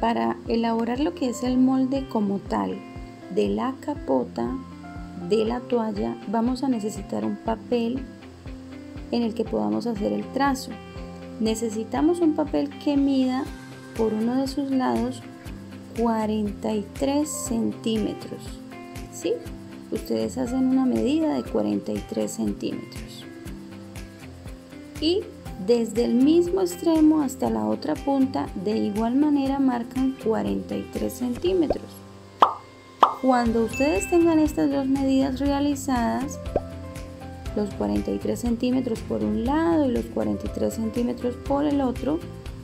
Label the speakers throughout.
Speaker 1: Para elaborar lo que es el molde como tal de la capota de la toalla, vamos a necesitar un papel en el que podamos hacer el trazo. Necesitamos un papel que mida por uno de sus lados 43 centímetros. ¿Sí? Ustedes hacen una medida de 43 centímetros. Y desde el mismo extremo hasta la otra punta, de igual manera marcan 43 centímetros. Cuando ustedes tengan estas dos medidas realizadas, los 43 centímetros por un lado y los 43 centímetros por el otro,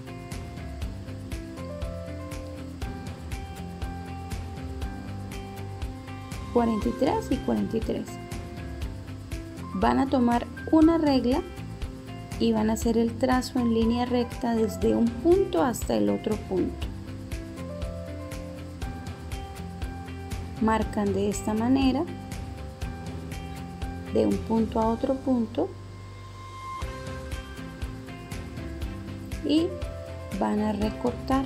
Speaker 1: y 43, van a tomar una regla y van a hacer el trazo en línea recta desde un punto hasta el otro punto. Marcan de esta manera, de un punto a otro punto, y van a recortar.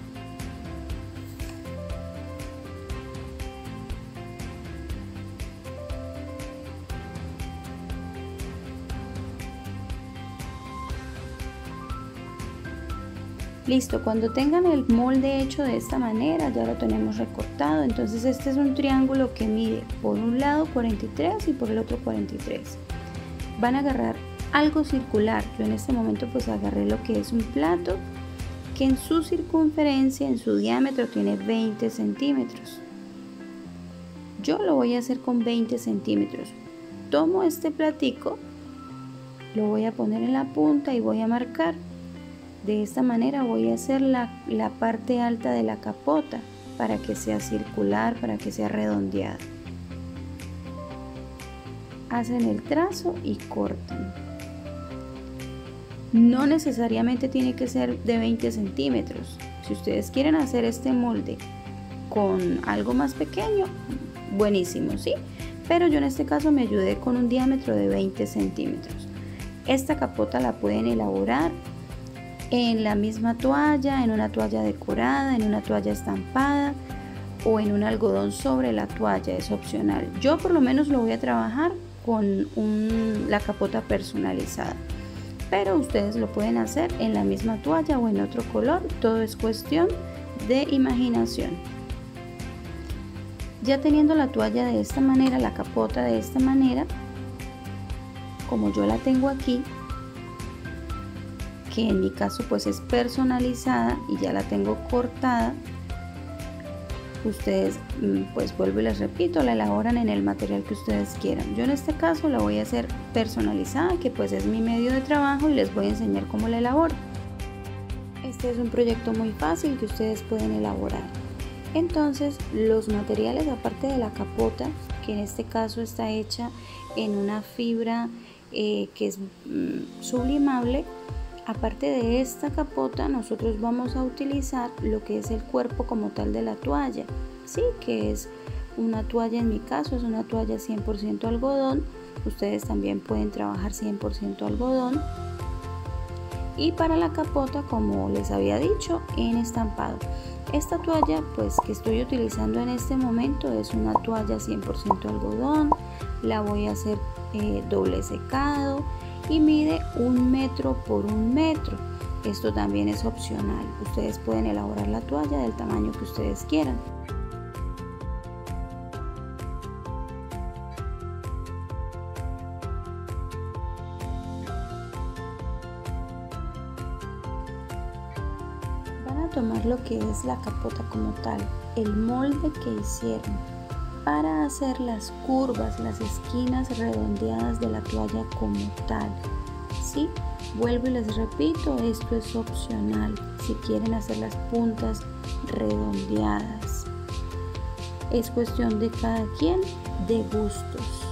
Speaker 1: Listo, cuando tengan el molde hecho de esta manera, ya lo tenemos recortado. Entonces este es un triángulo que mide por un lado 43 y por el otro 43. Van a agarrar algo circular. Yo en este momento pues agarré lo que es un plato que en su circunferencia, en su diámetro tiene 20 centímetros. Yo lo voy a hacer con 20 centímetros. Tomo este platico, lo voy a poner en la punta y voy a marcar. De esta manera voy a hacer la parte alta de la capota para que sea circular, para que sea redondeada. Hacen el trazo y cortan. No necesariamente tiene que ser de 20 centímetros. Si ustedes quieren hacer este molde con algo más pequeño, buenísimo, ¿sí? Pero yo en este caso me ayudé con un diámetro de 20 centímetros. Esta capota la pueden elaborar en la misma toalla, en una toalla decorada, en una toalla estampada o en un algodón sobre la toalla, es opcional. Yo por lo menos lo voy a trabajar con la capota personalizada, pero ustedes lo pueden hacer en la misma toalla o en otro color, todo es cuestión de imaginación. Ya teniendo la toalla de esta manera, la capota de esta manera, como yo la tengo aquí, que en mi caso pues es personalizada y ya la tengo cortada, ustedes pues vuelvo y les repito, la elaboran en el material que ustedes quieran. Yo en este caso la voy a hacer personalizada, que pues es mi medio de trabajo, y les voy a enseñar cómo la elaboro. Este es un proyecto muy fácil que ustedes pueden elaborar. Entonces los materiales, aparte de la capota, que en este caso está hecha en una fibra que es sublimable, aparte de esta capota nosotros vamos a utilizar lo que es el cuerpo como tal de la toalla, sí, que es una toalla, en mi caso es una toalla 100% algodón. Ustedes también pueden trabajar 100% algodón. Y para la capota, como les había dicho, en estampado. Esta toalla pues que estoy utilizando en este momento es una toalla 100% algodón. La voy a hacer doble secado y mide 1 metro por 1 metro. Esto también es opcional. Ustedes pueden elaborar la toalla del tamaño que ustedes quieran. Van a tomar lo que es la capota como tal, el molde que hicieron, para hacer las curvas, las esquinas redondeadas de la toalla como tal, ¿sí? Vuelvo y les repito, esto es opcional si quieren hacer las puntas redondeadas. Es cuestión de cada quien, de gustos.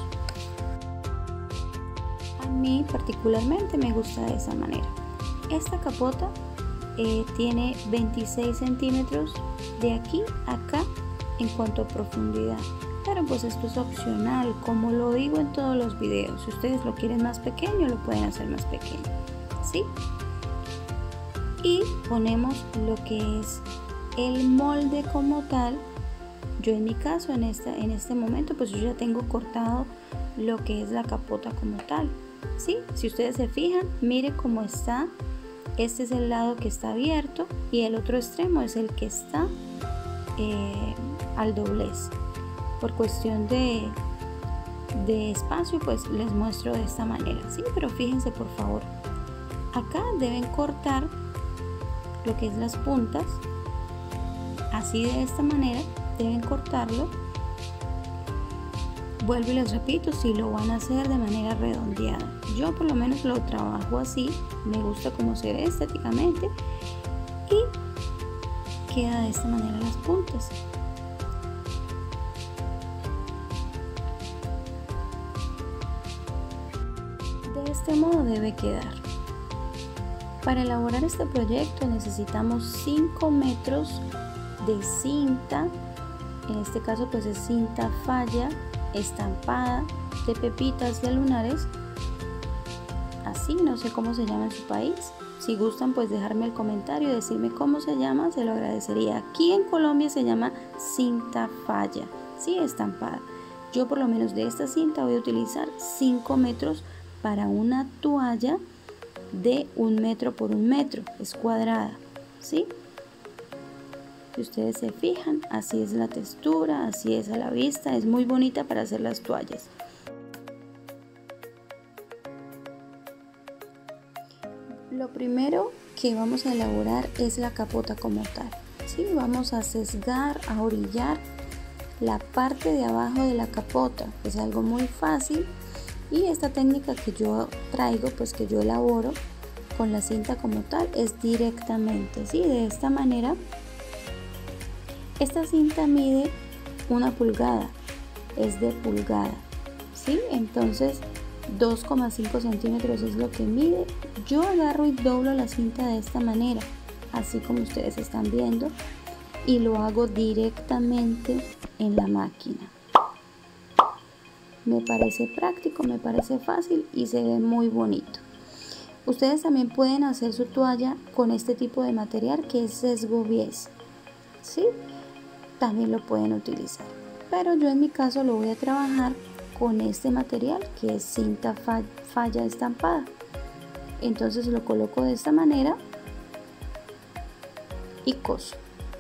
Speaker 1: A mí particularmente me gusta de esa manera. Esta capota tiene 26 centímetros de aquí a acá en cuanto a profundidad, pero pues esto es opcional, como lo digo en todos los videos. Si ustedes lo quieren más pequeño, lo pueden hacer más pequeño, ¿sí? Y ponemos lo que es El molde como tal, yo en mi caso en este momento pues yo ya tengo cortado lo que es la capota como tal, ¿sí? Si ustedes se fijan, mire cómo está. Este es el lado que está abierto y el otro extremo es el que está al doblez. Por cuestión de espacio pues les muestro de esta manera, ¿sí? Pero fíjense por favor, acá deben cortar lo que es las puntas, así de esta manera deben cortarlo. Vuelvo y les repito, si lo van a hacer de manera redondeada, yo por lo menos lo trabajo así, me gusta cómo se ve estéticamente y queda de esta manera las puntas. De este modo debe quedar. Para elaborar este proyecto necesitamos 5 metros de cinta, en este caso pues es cinta falla estampada de pepitas de lunares, así, no sé cómo se llama en su país. Si gustan pues dejarme el comentario y decirme cómo se llama, se lo agradecería. Aquí en Colombia se llama cinta falla, sí, estampada. Yo por lo menos de esta cinta voy a utilizar 5 metros para una toalla de 1 metro por 1 metro, es cuadrada, ¿sí? Si ustedes se fijan, así es la textura, así es a la vista, es muy bonita para hacer las toallas. Lo primero que vamos a elaborar es la capota como tal, ¿sí? Vamos a sesgar, a orillar la parte de abajo de la capota, es algo muy fácil y esta técnica que yo traigo, pues que yo elaboro con la cinta como tal, es directamente, ¿sí? De esta manera. Esta cinta mide 1 pulgada, es de pulgada, ¿sí? Entonces 2,5 centímetros es lo que mide. Yo agarro y doblo la cinta de esta manera, así como ustedes están viendo, y lo hago directamente en la máquina. Me parece práctico, me parece fácil y se ve muy bonito. Ustedes también pueden hacer su toalla con este tipo de material que es sesgo bies, ¿sí? También lo pueden utilizar, pero yo en mi caso lo voy a trabajar con este material que es cinta falla estampada. Entonces lo coloco de esta manera y coso.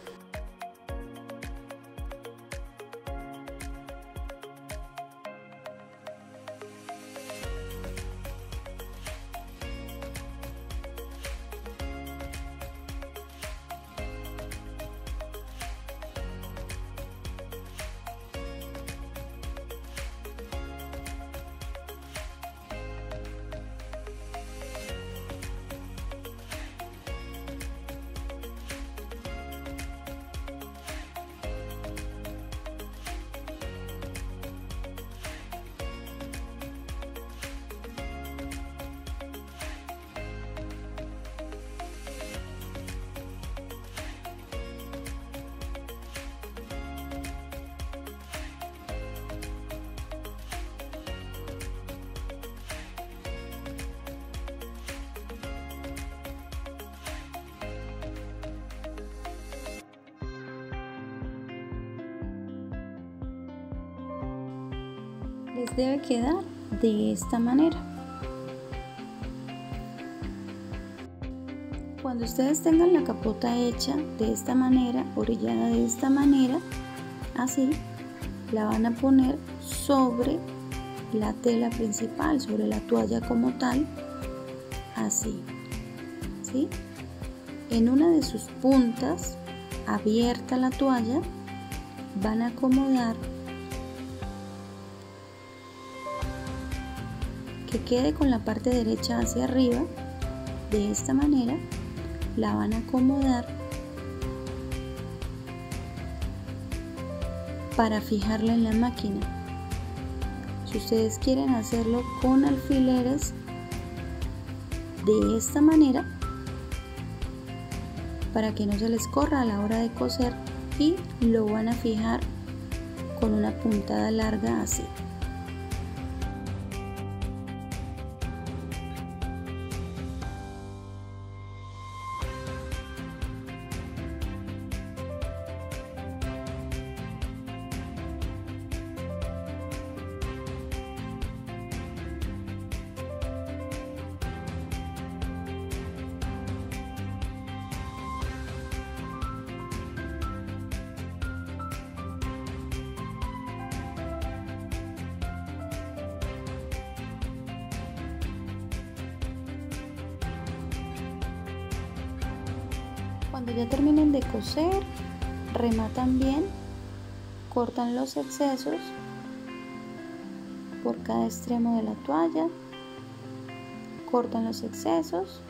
Speaker 1: Les debe quedar de esta manera. Cuando ustedes tengan la capota hecha de esta manera, orillada de esta manera, así, la van a poner sobre la tela principal, sobre la toalla como tal, así, ¿sí? En una de sus puntas, abierta la toalla, van a acomodar que quede con la parte derecha hacia arriba. De esta manera la van a acomodar para fijarla en la máquina. Si ustedes quieren hacerlo con alfileres, de esta manera, para que no se les corra a la hora de coser, y lo van a fijar con una puntada larga así. Cuando ya terminen de coser, rematan bien, cortan los excesos por cada extremo de la toalla, cortan los excesos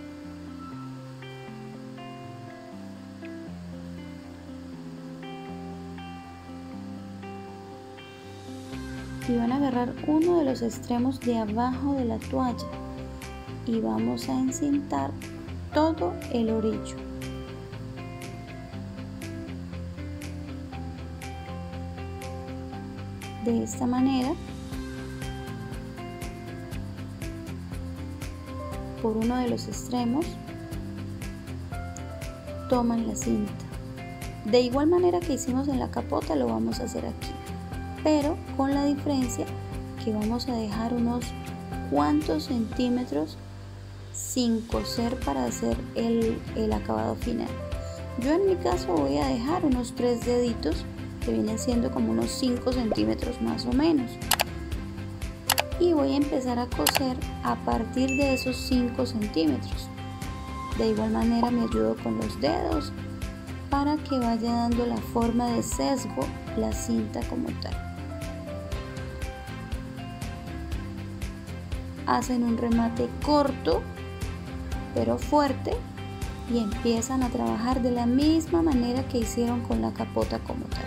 Speaker 1: y van a agarrar uno de los extremos de abajo de la toalla y vamos a encintar todo el orillo. De esta manera, por uno de los extremos, toman la cinta. De igual manera que hicimos en la capota, lo vamos a hacer aquí, pero con la diferencia que vamos a dejar unos cuantos centímetros sin coser para hacer el acabado final. Yo en mi caso voy a dejar unos 3 deditos, que vienen siendo como unos 5 centímetros más o menos, y voy a empezar a coser a partir de esos 5 centímetros. De igual manera me ayudo con los dedos para que vaya dando la forma de sesgo la cinta como tal. Hacen un remate corto pero fuerte y empiezan a trabajar de la misma manera que hicieron con la capota como tal.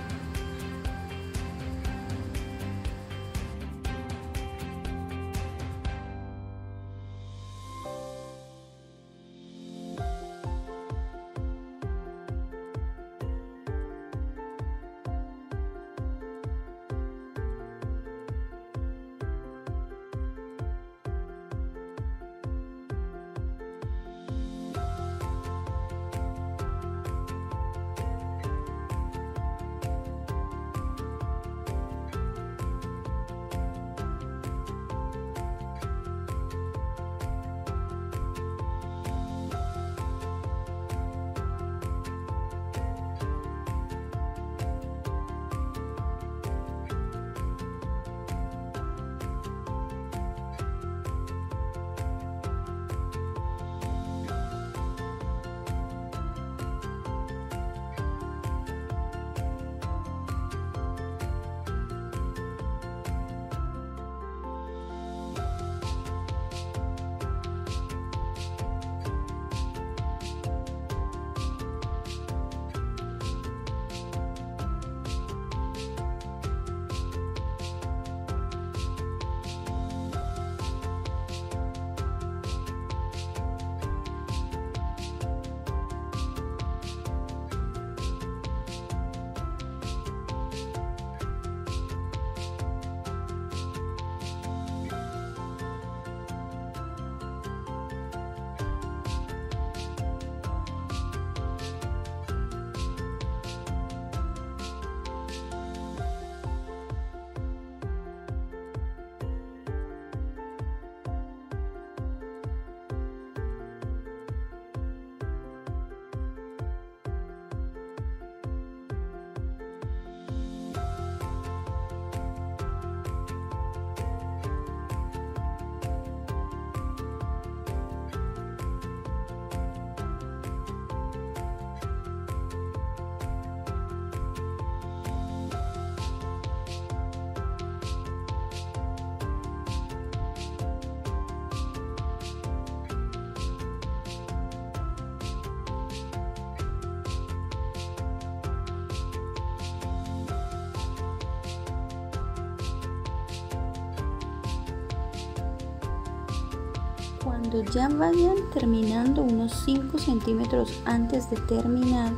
Speaker 1: Cuando ya vayan terminando unos 5 centímetros antes de terminar,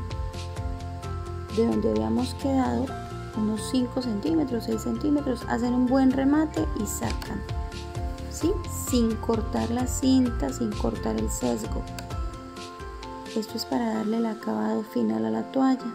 Speaker 1: de donde habíamos quedado, unos 5 centímetros, 6 centímetros, hacen un buen remate y sacan, ¿sí? Sin cortar la cinta, sin cortar el sesgo. Esto es para darle el acabado final a la toalla.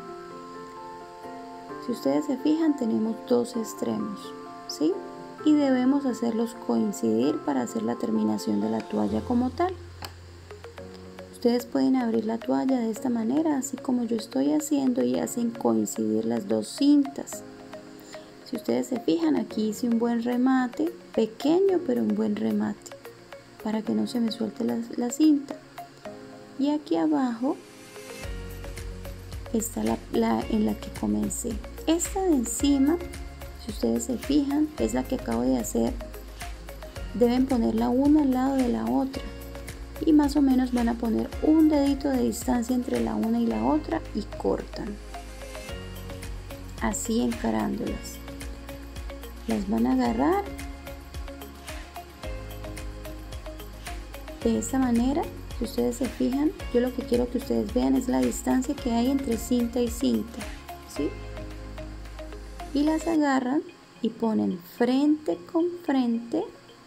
Speaker 1: Si ustedes se fijan, tenemos 2 extremos, ¿sí? Y debemos hacerlos coincidir para hacer la terminación de la toalla como tal. Ustedes pueden abrir la toalla de esta manera, así como yo estoy haciendo, y hacen coincidir las 2 cintas. Si ustedes se fijan, aquí hice un buen remate, pequeño pero un buen remate, para que no se me suelte la cinta. Y aquí abajo está en la que comencé. Esta de encima, si ustedes se fijan, es la que acabo de hacer. Deben ponerla una al lado de la otra y más o menos van a poner un dedito de distancia entre la una y la otra y cortan, así encarándolas. Las van a agarrar de esta manera. Si ustedes se fijan, yo lo que quiero que ustedes vean es la distancia que hay entre cinta y cinta, ¿sí? Y las agarran y ponen frente con frente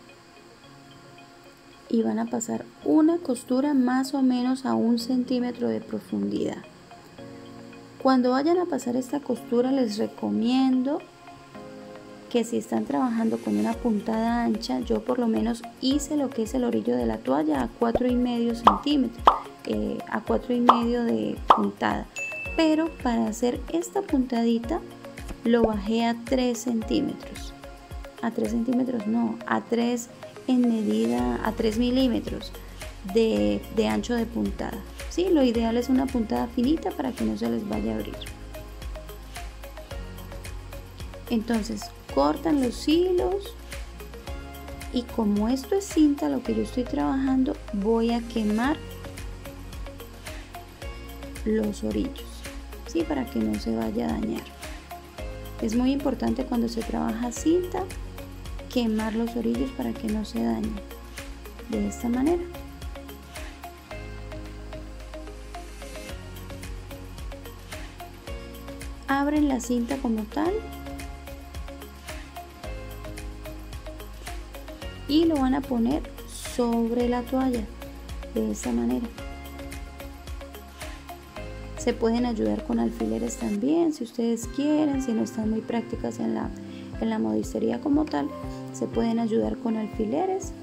Speaker 1: y van a pasar una costura más o menos a 1 centímetro de profundidad. Cuando vayan a pasar esta costura, les recomiendo que si están trabajando con una puntada ancha, yo por lo menos hice lo que es el orillo de la toalla a 4,5 centímetros, a 4,5 de puntada, pero para hacer esta puntadita lo bajé a 3 centímetros, a 3 centímetros no, a 3 en medida, a 3 milímetros de ancho de puntada. Sí, lo ideal es una puntada finita para que no se les vaya a abrir. Entonces cortan los hilos y como esto es cinta, lo que yo estoy trabajando, voy a quemar los orillos, ¿sí? Para que no se vaya a dañar. Es muy importante cuando se trabaja cinta quemar los orillos para que no se dañen. De esta manera. Abren la cinta como tal y lo van a poner sobre la toalla de esta manera. Se pueden ayudar con alfileres también si ustedes quieren, si no están muy prácticas en la modistería como tal, se pueden ayudar con alfileres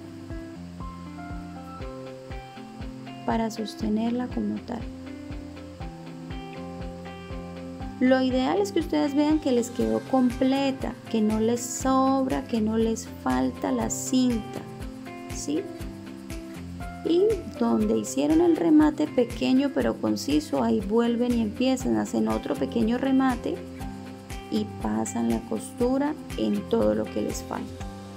Speaker 1: para sostenerla como tal. Lo ideal es que ustedes vean que les quedó completa, que no les sobra, que no les falta la cinta, ¿sí? Y donde hicieron el remate pequeño pero conciso, ahí vuelven y empiezan, hacen otro pequeño remate y pasan la costura en todo lo que les falta.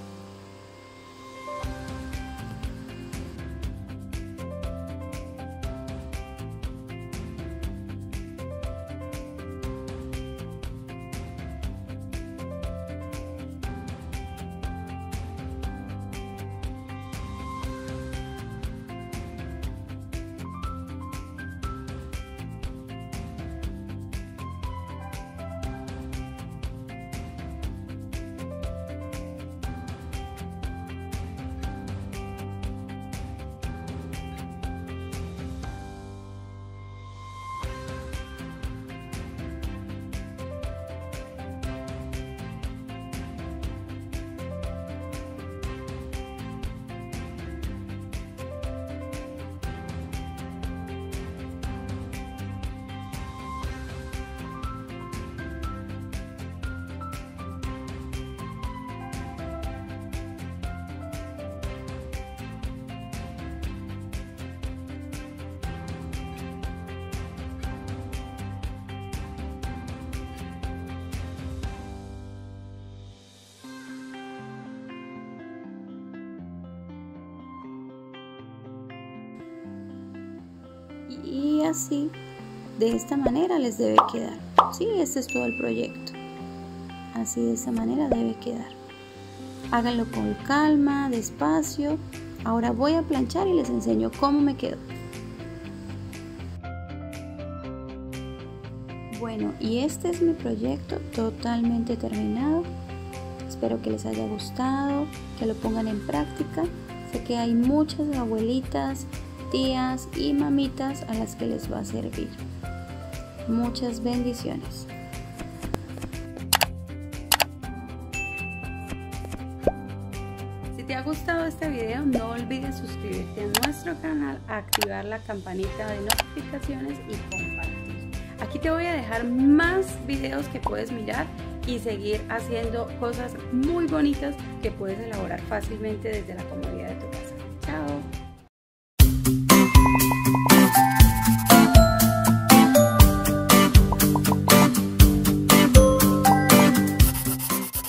Speaker 1: Y así, de esta manera les debe quedar. Sí, este es todo el proyecto. Así de esta manera debe quedar. Háganlo con calma, despacio. Ahora voy a planchar y les enseño cómo me quedó. Bueno, y este es mi proyecto totalmente terminado. Espero que les haya gustado, que lo pongan en práctica. Sé que hay muchas abuelitas, tías y mamitas a las que les va a servir. Muchas bendiciones. Si te ha gustado este video, no olvides suscribirte a nuestro canal, activar la campanita de notificaciones y compartir. Aquí te voy a dejar más videos que puedes mirar y seguir haciendo cosas muy bonitas que puedes elaborar fácilmente desde la comodidad de tu casa.